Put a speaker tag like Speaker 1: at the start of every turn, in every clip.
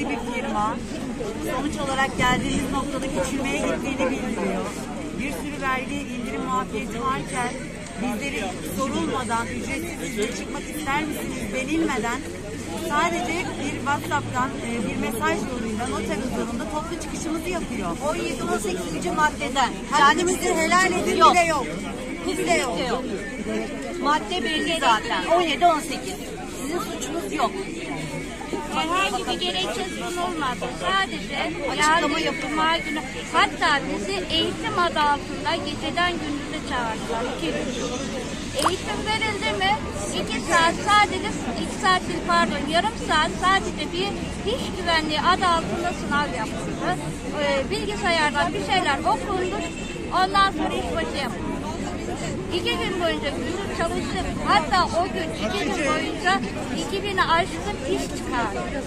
Speaker 1: nitelikli bir firma. Sonuç olarak geldiğimiz noktada küçülmeye gittiğini bildiriyor. Bir sürü vergi indirim muafiyeti varken bizleri sorulmadan, ücretsiz izne çıkmak ister misiniz denilmeden sadece bir WhatsApp'tan bir mesaj yoluyla noter huzurunda toplu çıkışımızı yapıyor. 17-18. maddeden kendimizi helal edin bile yok. Bile yok. Madde belli zaten. 17-18. Sizin suçunuz yok.
Speaker 2: Herhangi bir gerekçe sunulmadı. Sadece açıklama yapılma günü. Hatta bizi eğitim adı altında geceden gündüze çağırdılar. 2 gün. Eğitim verildi mi? 2 saat sadece, 2 saat değil pardon, yarım saat sadece bir iş güvenliği adı altında sınav yapıldı. Bilgisayardan bir şeyler okundu. Ondan sonra iş başı yapıldı. 2 gün boyunca gündüz çalıştık. Hatta o gün 2 gün boyunca 2000'i aşkın iş çıkardık.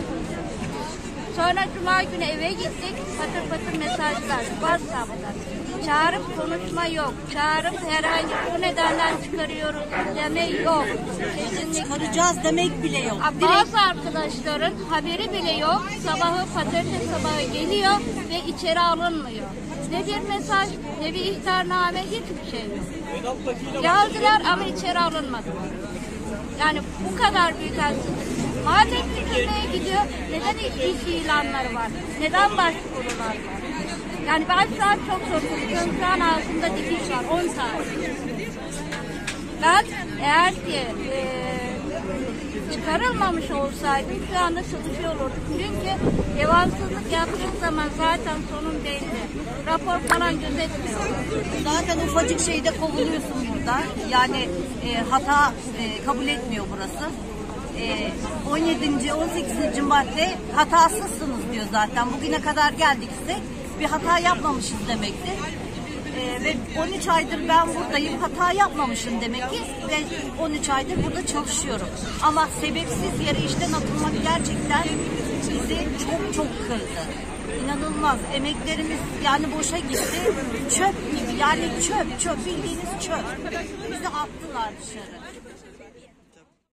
Speaker 2: Sonra cuma günü eve gittik. Patır patır mesajlar WhatsApp'ta. Çağırıp konuşma yok. Çağırıp herhangi bu nedenden çıkarıyoruz demek yok. Kesinlikle.
Speaker 1: Çıkaracağız demek bile yok.
Speaker 2: Bazı arkadaşların haberi bile yok. Sabahı pazartesi sabahı geliyor ve içeri alınmıyor. Ne bir mesaj, ne bir ihtarname, hiçbir şey yok. Yazdılar ama içeri alınmadı. Yani bu kadar büyük haksızlık. Madem küçülmeye gidiyor, neden iş ilanları var? Neden başvurular var? Yani ben şu an çok sorumluyum. Şu an ağzımda dikiş var, 10 saat. Ben eğer ki çıkarılmamış olsaydım şu anda çalışıyor olurdum. Çünkü devansızlık yaptığım zaman zaten sonun belli. Rapor falan gözetmiyor.
Speaker 1: Zaten ufacık şeyde kovuluyorsun burada. Yani hata kabul etmiyor burası. 17. 18. madde hatasızsınız diyor zaten. Bugüne kadar geldikse bir hata yapmamışız demektir. Ve 13 aydır ben buradayım, hata yapmamışım demek ki ve 13 aydır burada çalışıyorum. Ama sebepsiz yere işten atılmak gerçekten bizi çok çok kırdı. İnanılmaz. Emeklerimiz yani boşa gitti. Çöp gibi, yani çöp bildiğiniz çöp. Bizi attılar dışarı.